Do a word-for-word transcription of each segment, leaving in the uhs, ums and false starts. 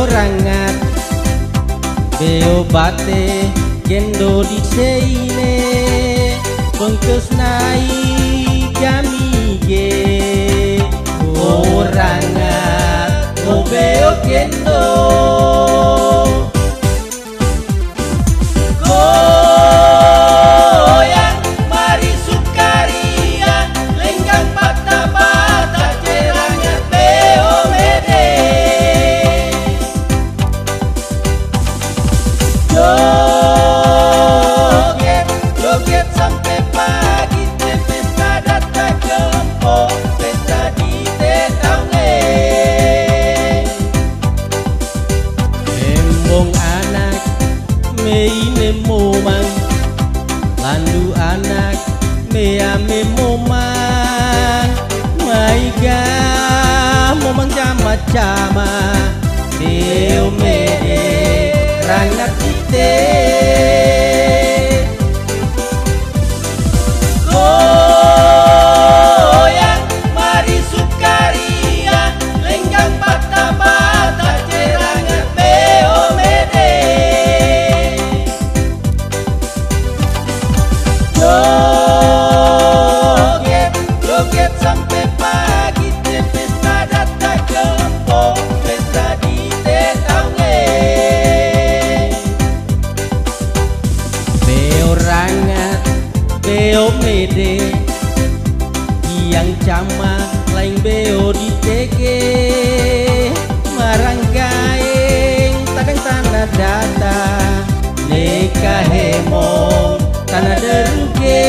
beorangat beo bate gendo di seine bengkes nai jami ge orangat o beo gendo meine momang landu anak meame momang maiga momang cama-cama deo mede rangat kite goyang mari sukaria lenggang patah bata cerangat beo mede joget, joget sampai pagi te pesta datang kempok pesta di Tetaunge beo rangat beo mede yang cama lain beo di tege marang gaeng tadang tanah data leka hemong tanah deruge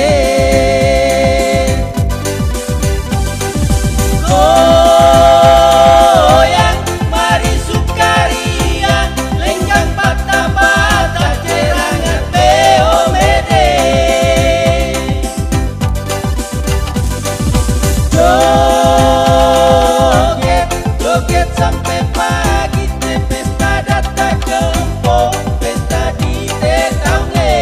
goyang mari sukaria lenggang patah bata cerangat beo mede joget, joget sampai pagi te pesta datang kempok pesta di Tetaunge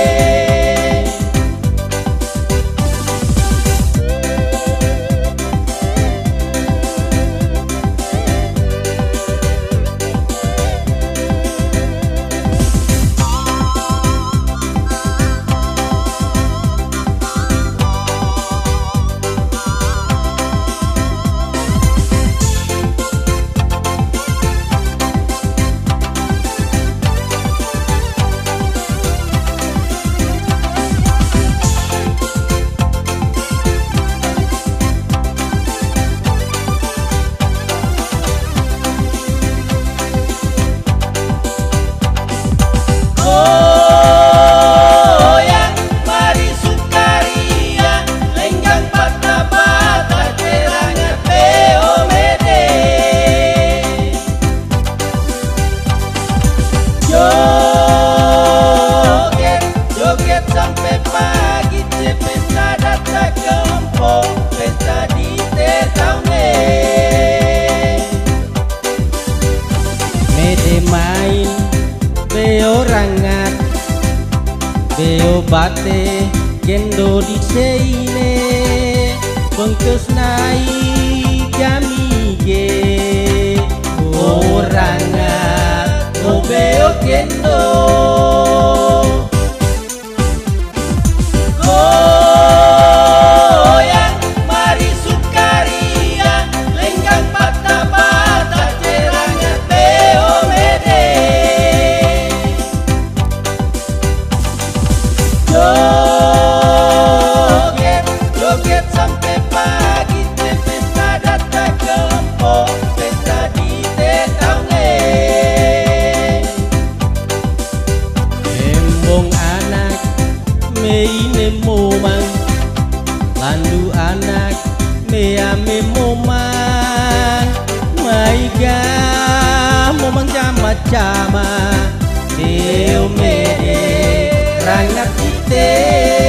joget, joget sampai pagi te pesta datang kempok pesta di Tetaunge mede main beo rangat beo bate gendo di seine bengkes nai jami ge orangat o beo gendo goyang mari sukaria lenggang patah bata cerangat beo mede joget, joget sampai pagi te pesta datang kempok pesta di Tetaunge embong anak meine momang landu anak meame momang maiga momang cama-cama deo mede rangat kite